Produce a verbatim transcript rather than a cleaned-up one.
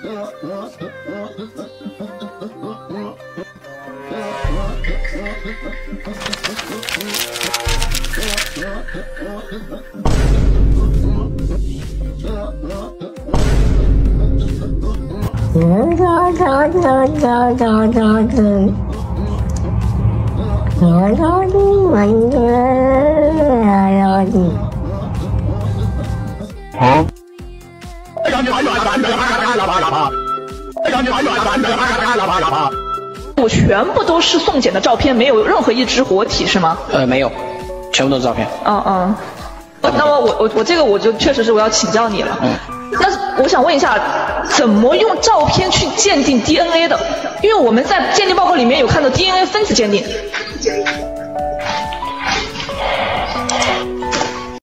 我全部都是送检的照片，没有任何一只活体是吗？ 呃，没有，全部都是照片。 嗯嗯。那么我我我这个我就确实是我要请教你了。嗯。那我想问一下，怎么用照片去鉴定 D N A 的？因为我们在鉴定报告里面有看到 D N A 分子鉴定。